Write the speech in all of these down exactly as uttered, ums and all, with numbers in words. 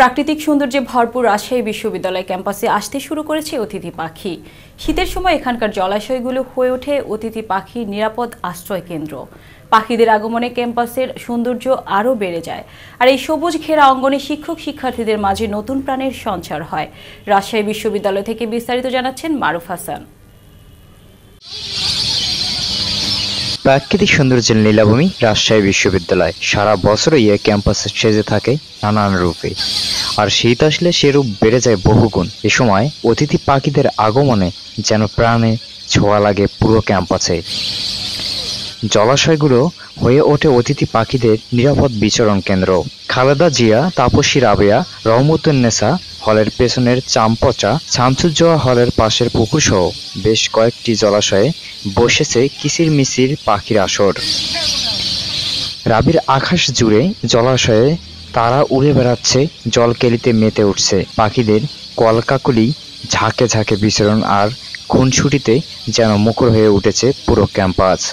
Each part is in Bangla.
প্রাকৃতিক সৌন্দর্যে ভরপুর রাজশাহী বিশ্ববিদ্যালয় ক্যাম্পাসে আসতে শুরু করেছে অতিথি পাখি। শীতের সময় এখানকার জলাশয়গুলো হয়ে ওঠে অতিথি পাখির নিরাপদ আশ্রয় কেন্দ্র। পাখিদের আগমনে ক্যাম্পাসের সৌন্দর্য আরও বেড়ে যায়, আর এই সবুজ ঘেরা অঙ্গনে শিক্ষক শিক্ষার্থীদের মাঝে নতুন প্রাণের সঞ্চার হয়। রাজশাহী বিশ্ববিদ্যালয় থেকে বিস্তারিত জানাচ্ছেন মারুফ হাসান। প্রাকৃতিক সৌন্দর্যের লীলাভূমি রাজশাহী বিশ্ববিদ্যালয় সারা বছরই এ ক্যাম্পাসে সেজে থাকে নানান রূপে, আর শীত আসলে সে রূপ বেড়ে যায় বহুগুণ। এ সময় অতিথি পাখিদের আগমনে যেন প্রাণে ছোঁয়া লাগে পুরো ক্যাম্পাসে। জলাশয়গুলো হয়ে ওঠে অতিথি পাখিদের নিরাপদ বিচরণ কেন্দ্র। খালেদা জিয়া, তাপসী রাবেয়া, রহমতুন্নেসা হলের পেছনের চামপচা, শামসুজ্জোহা হলের পাশের পুকুরসহ বেশ কয়েকটি জলাশয়ে বসেছে কিচির মিচির পাখির আসর। রাবির আকাশ জুড়ে জলাশয়ে তারা উড়ে বেড়াচ্ছে, জলকেলিতে মেতে উঠছে পাখিদের কলকাকলি, ঝাঁকে ঝাঁকে বিচরণ আর খুনসুটিতে যেন মুখর হয়ে উঠেছে পুরো ক্যাম্পাস।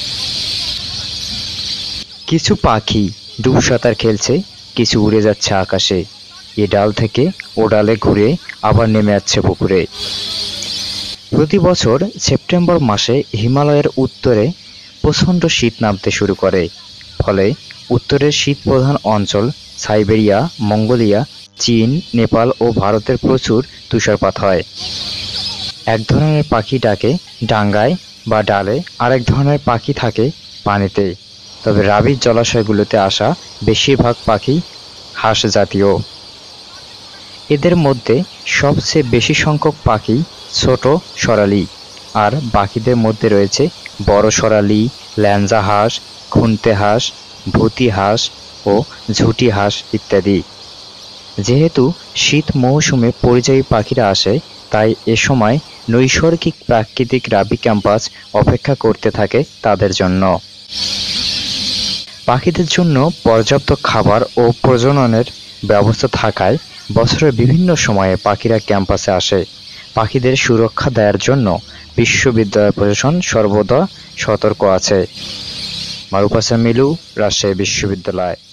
কিছু পাখি ডুব সাঁতার খেলছে, কিছু উড়ে যাচ্ছে আকাশে, এ ডাল থেকে ও ডালে ঘুরে আবার নেমে যাচ্ছে পুকুরে। প্রতি বছর সেপ্টেম্বর মাসে হিমালয়ের উত্তরে প্রচণ্ড শীত নামতে শুরু করে, ফলে উত্তরের শীত প্রধান অঞ্চল সাইবেরিয়া, মঙ্গোলিয়া, চীন, নেপাল ও ভারতের প্রচুর তুষারপাত হয়। এক ধরনের পাখি ডাকে ডাঙ্গায় বা ডালে, আরেক ধরনের পাখি থাকে পানিতে। তবে রাবির জলাশয়গুলোতে আসা বেশিরভাগ পাখি হাঁস জাতীয়। এদের মধ্যে সবচেয়ে বেশি সংখ্যক পাখি ছোট সরালি, আর বাকিদের মধ্যে রয়েছে বড় সরালি, ল্যাঞ্জা হাঁস, খুন্তে হাঁস, ভুতি হাঁস ও ঝুটি হাঁস ইত্যাদি। যেহেতু শীত মৌসুমে পরিযায়ী পাখিরা আসে, তাই এ সময় নৈসর্গিক প্রাকৃতিক রাবি ক্যাম্পাস অপেক্ষা করতে থাকে তাদের জন্য। পাখিদের জন্য পর্যাপ্ত খাবার ও প্রজননের ব্যবস্থা থাকায় বছরের বিভিন্ন সময়ে পাখিরা ক্যাম্পাসে আসে। পাখিদের সুরক্ষা দেওয়ার জন্য বিশ্ববিদ্যালয় প্রশাসন সর্বদা সতর্ক আছে। মারুফ হাসান মিলু, রাজশাহী বিশ্ববিদ্যালয়।